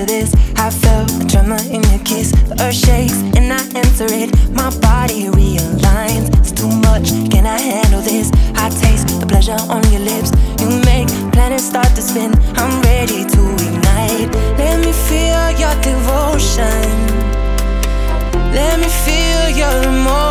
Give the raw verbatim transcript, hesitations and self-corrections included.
to this. I felt a tremor in your kiss. The earth shakes and I answer it. My body realigns. It's too much, can I handle this? I taste the pleasure on your lips. You make planets start to spin. I'm ready to ignite. Let me feel your devotion. Let me feel your emotion.